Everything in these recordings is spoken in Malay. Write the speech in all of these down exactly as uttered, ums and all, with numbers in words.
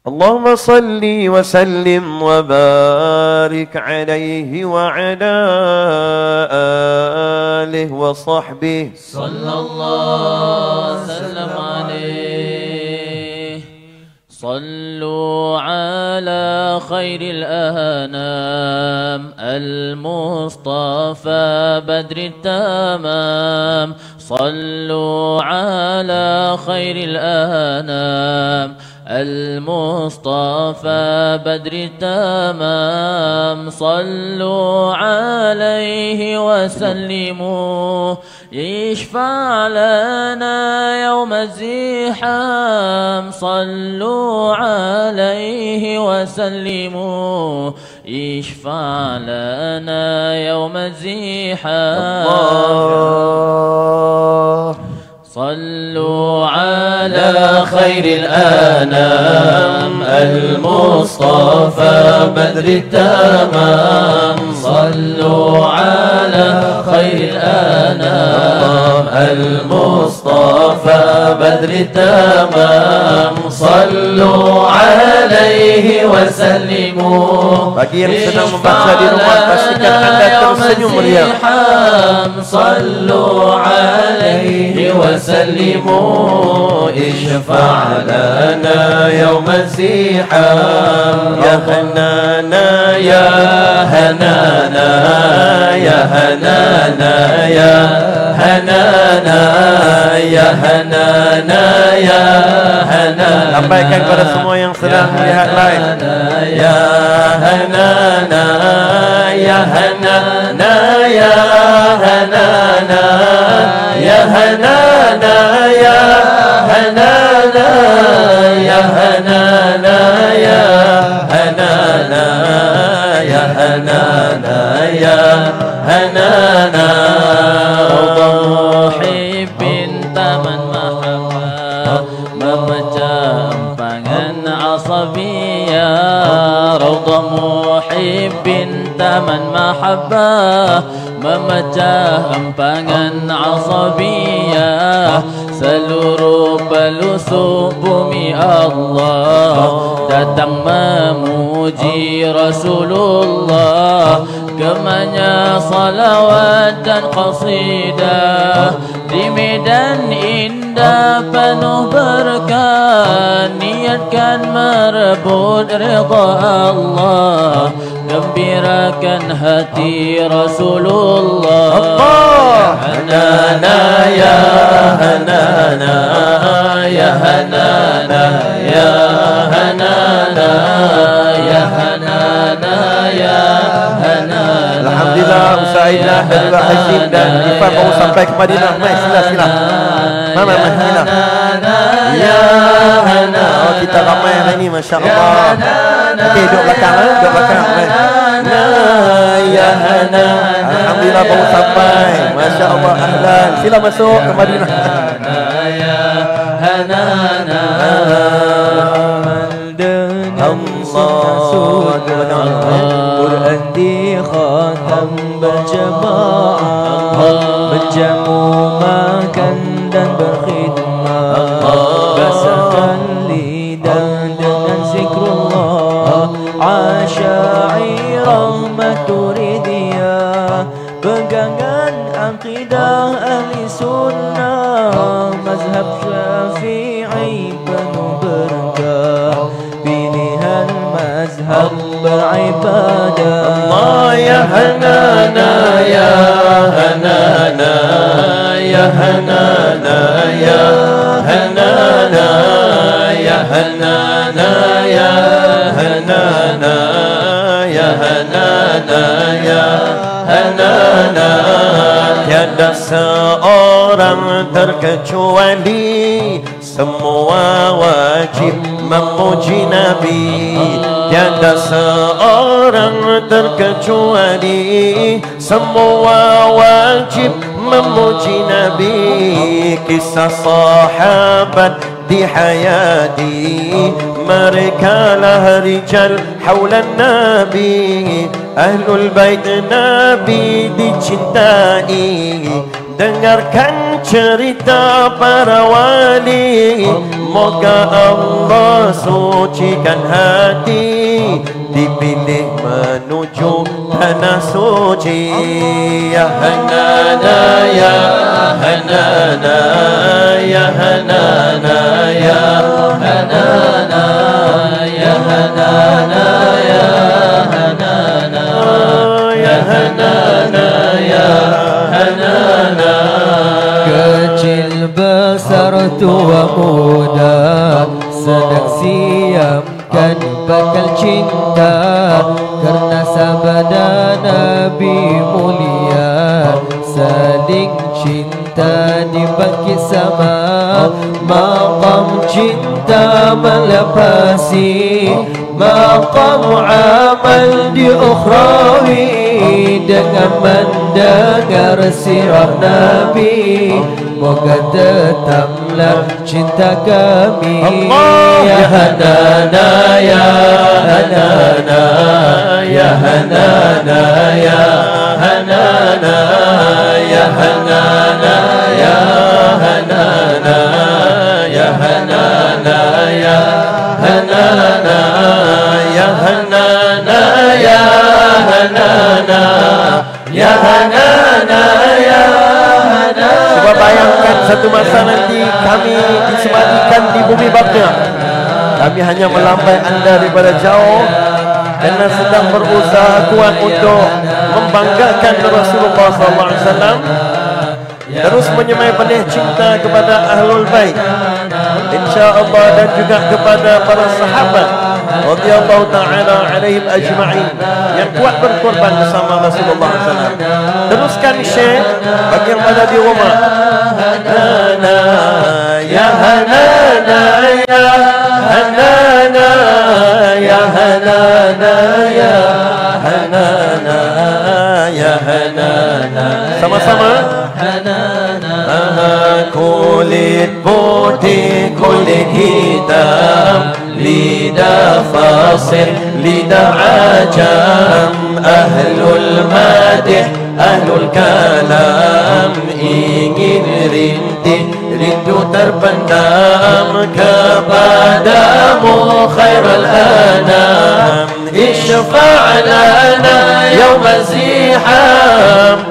اللهم صل وسلم وبارك عليه وعلى آله وصحبه صلى الله وسلم عليه. صلوا على خير الأنام المصطفى بدر التمام. صلوا على خير الأنام المصطفى بدر التمام. صلوا عليه وسلموا يشفع لنا يوم الزحام. صلوا عليه وسلموا يشفع لنا يوم الزحام. الله صلوا على خير الأنام المصطفى بدر التمام. صلوا على خير الأنام المصطفى بدر التمام. صلوا عليه وسلموا. Bagi yang sedang membaca di rumah, pastikan anda tersenyum meriah. صلوا عليه وسلموا اشفع لنا يوم الزحام. يا هنانا يا هنانا يا هنانا يا هنانا يا هنانا يا هنانا. Sampaikan kepada semua yang sedang melihat live. Ya hanana ya hanana ya hanana ya hanana ya hanana ya hanana ya hanana ya hanana ya hanana. Muhibbin taman mahabbah memecah empangan asabiyah. Raudhah muhibbin taman mahabbah memecah empangan asabiyah. Seluruh pelosok bumi Allah datang memuji Rasulullah. Gemanya salawat dan qasidah di medan indah penuh berkah. Niatkan merebut ridha Allah, gembirakan hati Rasulullah. Allah hanana ya hanana ya hanana ya hanana ya hanana ya hanana. Alhamdulillah, Usaidah dan juga Hashim dan Ifan baru sampai ke Madinah. Mai sila sila. Mama mama sila. Ya hana. Oh, kita ramai hari ini, masya-Allah. Okey, duduk belakang eh, duduk belakang. Mai. Ya hana. Alhamdulillah baru sampai. Masya-Allah, ahlan. Sila masuk ke Madinah. Ya hana. Quran di khatam berjamaah, berjamu makan dan berkhidmat. Basahkan lidah dengan zikrullah, asyairah maturidiyah. Pegangan akidah ahli sunnah, mazhab syafi'i penuh berkah. Pilihan mazhab beribadah. Allah ya hanana ya hanana ya hanana ya hanana ya hanana ya hanana ya hanana ya hanana. Tiada seorang terkecuali, semua wajib memuji Nabi. Tiada seorang terkecuali, semua wajib memuji Nabi. Kisah sahabat di hayati, mereka lah rijal haulan Nabi. Ahlul bait Nabi dicintai, dengarkan cerita para wali. Moga Allah sucikan hati, dipilih menuju tanah suci. Ya Hanana ya Hanana ya Hanana ya Hanana ya Hanana ya Hanana ya Hanana ya Hanana. Kecil besar tua muda sedang siapkan bakal cinta, karena sabda Nabi mulia saling cinta dibangkit sama. Maqam cinta melepasi maqam amal di ukhrawi, dengan mendengar sirah Nabi. Moga tetaplah cinta kami. Allah. Ya Hanana ya Hanana ya Hanana ya Hanana ya Hanana ya Hanana ya Hanana ya Hanana ya Hanana ya Hanana ya Hanana ya Hanana. Cuba bayangkan satu masa nanti kami disemayamkan di bumi bapa. Kami hanya melambai anda daripada jauh kerana sedang berusaha kuat untuk membanggakan Rasulullah sallallahu alaihi wasallam, terus menyemai penuh cinta kepada Ahlul Bait, insya-Allah, dan juga kepada para sahabat radhiyallahu taala alaihim ajma'in yang kuat berkorban bersama Rasulullah sallallahu alaihi wasallam. Teruskan share bagi yang ada di rumah. Hanana ya Hanana ya Hanana ya Hanana ya Hanana ya Hanana. Sama-sama. Aha, kulit putih, kulit hitam, lidah fasih, lidah ajam, ahlul madih, ahlul kalam, ingin rintih, rindu terpendam kepadamu khairul anam. Ishfa' lana yawma ziham,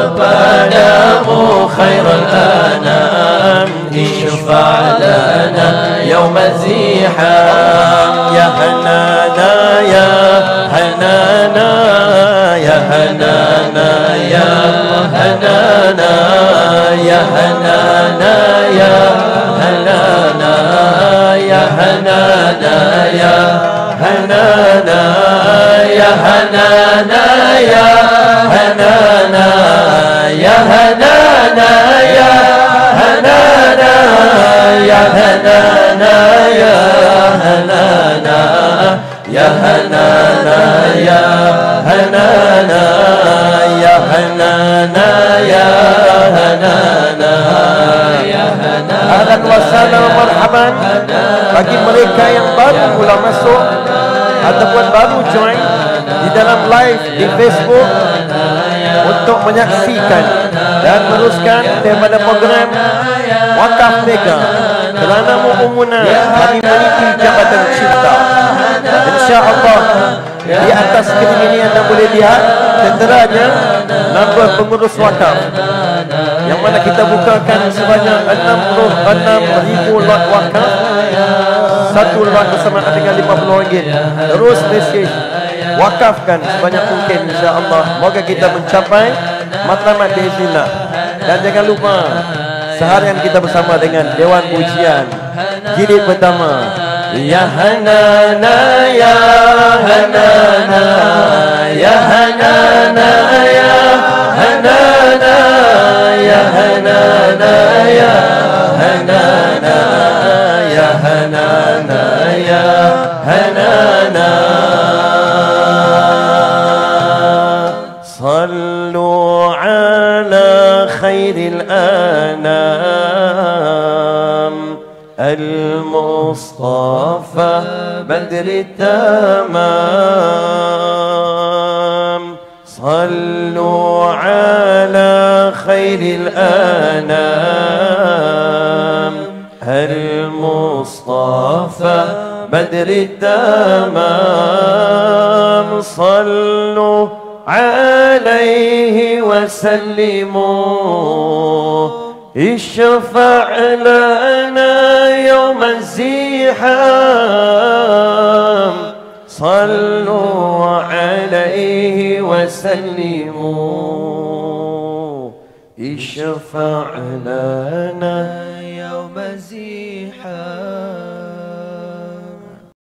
kepadamu khairul anam. Ishfa' lana yawma ziham. Ya Hanana ya Hanana ya Hanana ya Hanana ya Hanana ya Hanana ya Hanana ya Hanana ya Hanana ya Hanana ya Hanana ya Hanana ya Hanana ya Hanana ya Hanana ya Hanana ya Hanana ya Hanana ya Hanana. Ahlan wa sahlan marhaban bagi mereka yang baru mula masuk ataupun baru join di dalam live di Facebook untuk menyaksikan dan meneruskan daripada program Wakaf Mega kerana Mu'minuna kami meniti Jabatan Cinta. InsyaAllah di atas skrin ini anda boleh lihat tenteranya nombor pengurus wakaf yang mana kita bukakan sebanyak enam puluh enam ribu lot wakaf. Satu lot bersamaan dengan lima puluh ringgit. Terus mesej wakafkan sebanyak mungkin, insya-Allah. Moga kita mencapai matlamat biiznillah. Dan jangan lupa seharian kita bersama dengan Dewan Pujian jilid pertama. Ya Hanana ya Hanana ya Hanana ya Hanana ya Hanana ya Hanana ya Hanana ya Hanana. Sallu ala khairil anam المصطفى بدر التمام. صلوا على خير الأنام المصطفى بدر التمام صلوا عليه وسلموا اشفع لنا يوم الزحام صلوا عليه وسلموا اشفع لنا